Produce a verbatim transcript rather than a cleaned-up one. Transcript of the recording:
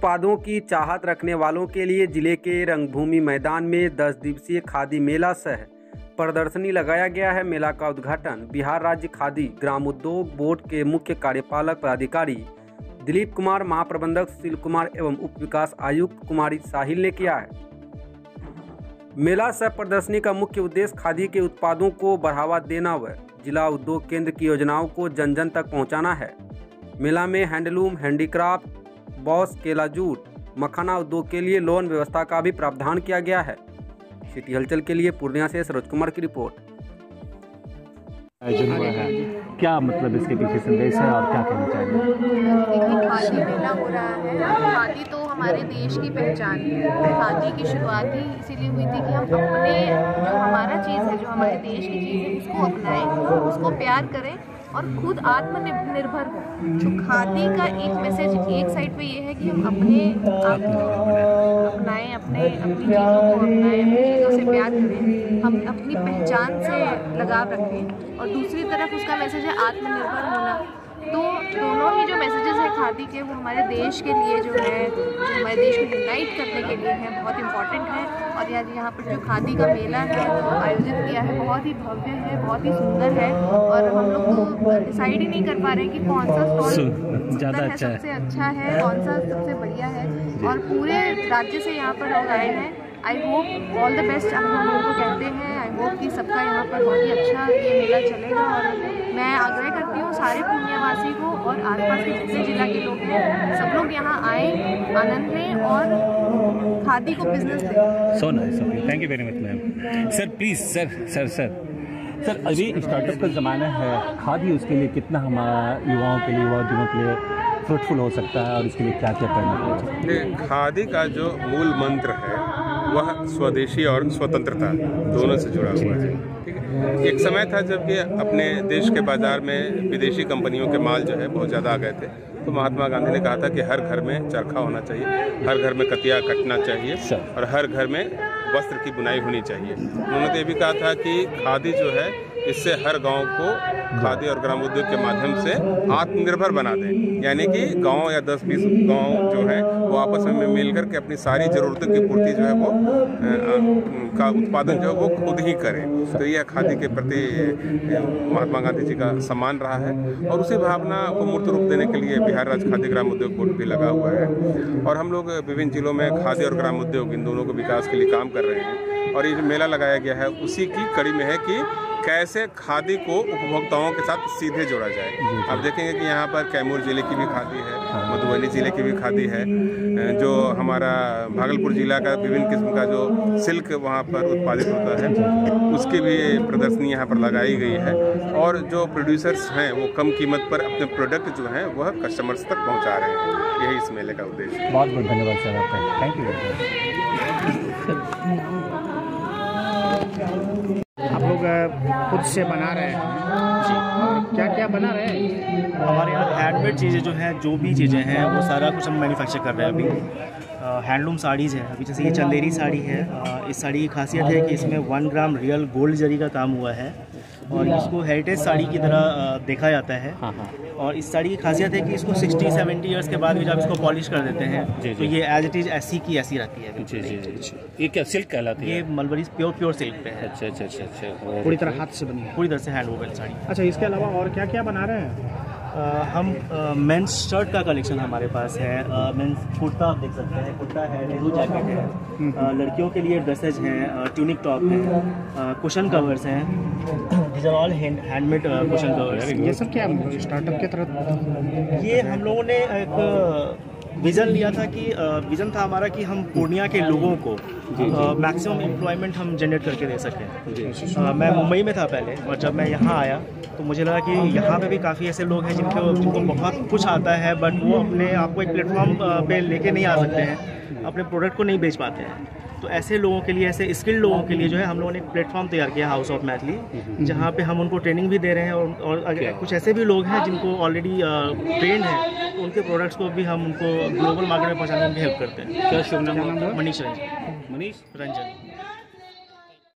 उत्पादों की चाहत रखने वालों के लिए जिले के रंगभूमि मैदान में दस दिवसीय खादी मेला सह प्रदर्शनी लगाया गया है। मेला का उद्घाटन बिहार राज्य खादी ग्राम उद्योग बोर्ड के मुख्य कार्यपालक पदाधिकारी दिलीप कुमार, महाप्रबंधक सुशील कुमार एवं उप विकास आयुक्त कुमारी साहिल ने किया है। मेला सह प्रदर्शनी का मुख्य उद्देश्य खादी के उत्पादों को बढ़ावा देना व जिला उद्योग केंद्र की योजनाओं को जन जन तक पहुंचाना है। मेला में हैंडलूम, हैंडीक्राफ्ट, बॉस, केला जूट, मखाना उद्योग के लिए लोन व्यवस्था का भी प्रावधान किया गया है। सिटी हलचल के लिए पूर्णिया से सरोज कुमार की रिपोर्ट। आयोजन हुआ है, क्या मतलब इसके पीछे संदेश है और क्या कहना चाहिए? देखिए, खादी मेला हो रहा है। खादी तो हमारे देश की पहचान है। खादी की शुरुआत ही इसीलिए हुई थी कि हम अपने जो हमारा चीज़ है, जो हमारे देश की चीज़ है, उसको अपनाएं, उसको प्यार करें और खुद आत्मनिर्भर हो। तो खादी का एक मैसेज एक साइड पे ये है कि हम अपने आप को अपनाएं, अपने अपनी चीज़ों को अपनाएं, अपनी चीज़ों से प्यार करें, हम अपनी पहचान से लगाव रखें। और दूसरी तरफ उसका मैसेज है आत्मनिर्भर होना। तो दोनों ही जो मैसेजेस हैं खादी के, वो हमारे देश के लिए जो है, जो हमारे देश को यूनाइट करने के लिए है, बहुत इम्पॉर्टेंट है। और यहाँ यहाँ पर जो खादी का मेला है वो आयोजित किया है, बहुत ही भव्य है, बहुत ही सुंदर है। और हम लोग तो डिसाइड ही नहीं कर पा रहे हैं कि कौन सा स्टॉल ज़्यादा अच्छा सबसे अच्छा है, कौन सा सबसे बढ़िया है। और पूरे राज्य से यहाँ पर लोग आए हैं। I hope all the best हम लोगों को कहते हैं। आई होप कि सबका यहाँ पर बहुत ही अच्छा ये मेला चलेगा। और मैं आग्रह करती हूँ सारे पुण्यवासी को और आसपास के जितने जिला के लोग हैं, सब लोग यहाँ आए, आनंद लें और खादी को बिजनेस दें। So nice, okay, thank you very much ma'am. Sir please, sir sir sir sir अभी स्टार्टअप का ज़माना है, खादी उसके लिए कितना हमारा युवाओं के लिए, युवा उद्यमों के लिए फ्रूटफुल हो सकता है और इसके लिए क्या क्या करना चाहिए? खादी का जो मूल मंत्र है वह स्वदेशी और स्वतंत्रता दोनों से जुड़ा हुआ है। ठीक है, एक समय था जबकि अपने देश के बाजार में विदेशी कंपनियों के माल जो है बहुत ज़्यादा आ गए थे, तो महात्मा गांधी ने कहा था कि हर घर में चरखा होना चाहिए, हर घर में कतिया कटना चाहिए और हर घर में वस्त्र की बुनाई होनी चाहिए। उन्होंने तो ये भी कहा था कि खादी जो है इससे हर गांव को खादी और ग्राम उद्योग के माध्यम से आत्मनिर्भर बना दें, यानी कि गांव या दस बीस गांव जो है वो आपस में मिलकर के अपनी सारी ज़रूरतों की पूर्ति जो है वो आ, का उत्पादन जो है वो खुद ही करें। तो यह खादी के प्रति महात्मा गांधी जी का सम्मान रहा है और उसी भावना को मूर्त रूप देने के लिए बिहार राज्य खादी ग्राम उद्योग बोर्ड भी लगा हुआ है। और हम लोग विभिन्न जिलों में खादी और ग्राम उद्योग इन दोनों को विकास के लिए काम कर रहे हैं। और ये जो मेला लगाया गया है उसी की कड़ी में है कि कैसे खादी को उपभोक्ताओं के साथ सीधे जोड़ा जाए। आप देखेंगे कि यहाँ पर कैमूर जिले की भी खादी है, मधुबनी जिले की भी खादी है, जो हमारा भागलपुर जिला का विभिन्न किस्म का जो सिल्क वहाँ पर उत्पादित होता है उसकी भी प्रदर्शनी यहाँ पर लगाई गई है। और जो प्रोड्यूसर्स हैं वो कम कीमत पर अपने प्रोडक्ट जो हैं वह कस्टमर्स तक पहुँचा रहे हैं। यही इस मेले का उद्देश्य है। बहुत बहुत धन्यवाद सर आपका, थैंक यू। आप लोग खुद से बना रहे हैं जी, और क्या क्या बना रहे हैं? हमारे यहाँ हैंडमेड चीज़ें जो हैं, जो भी चीज़ें हैं वो सारा कुछ हम मैन्युफैक्चर कर रहे हैं अभी। हैंडलूम साड़ीज़ है, अभी जैसे ये चंदेरी साड़ी है। आ, इस साड़ी की खासियत है कि इसमें one gram real gold zari का काम हुआ है और इसको हेरिटेज साड़ी की तरह आ, देखा जाता है। हाँ हाँ। और इस साड़ी की खासियत है कि इसको सिक्सटी सेवेंटी ईयर्स के बाद भी जब इसको पॉलिश कर देते हैं जी, तो जी। ये एज इट इज़ ऐसी की ऐसी रहती है। जी जी जी। ये क्या सिल्क कहलाती है? ये मलबरी प्योर प्योर सिल्क पे है। अच्छा अच्छा अच्छा अच्छा। पूरी तरह हाथ से बनी है? पूरी तरह से हैंड वोवन साड़ी। अच्छा, इसके अलावा और क्या क्या बना रहे हैं? आ, हम मेंस शर्ट का कलेक्शन हमारे पास है। मेंस कुर्ता आप देख सकते हैं, कुर्ता है, नेहरू जैकेट है। आ, लड़कियों के लिए ड्रेसेज हैं, ट्यूनिक टॉप है, कुशन कवर्स हैं। These are all handmade cushion covers. ये सब क्या स्टार्टअप के तरह? ये हम लोगों ने एक विज़न लिया था कि विज़न था हमारा कि हम पूर्णिया के लोगों को मैक्सिमम एम्प्लॉयमेंट हम जनरेट करके दे सकें। आ, मैं मुंबई में था पहले और जब मैं यहाँ आया तो मुझे लगा कि यहाँ पे भी काफ़ी ऐसे लोग हैं जिनको जिनको बहुत कुछ आता है बट वो अपने आप को एक प्लेटफॉर्म पे लेके नहीं आ सकते हैं, अपने प्रोडक्ट को नहीं बेच पाते हैं। तो ऐसे लोगों के लिए, ऐसे स्किल्ड लोगों के लिए जो है हम लोगों ने एक प्लेटफॉर्म तैयार किया हाउस ऑफ मैथिली, जहाँ पे हम उनको ट्रेनिंग भी दे रहे हैं। और, और अगर कुछ ऐसे भी लोग हैं जिनको ऑलरेडी ट्रेंड है, तो उनके प्रोडक्ट्स को भी हम उनको ग्लोबल मार्केट में पहुँचाने में हेल्प करते हैं। क्या शुभ नाम? मनीष रंजन। मनीष रंजन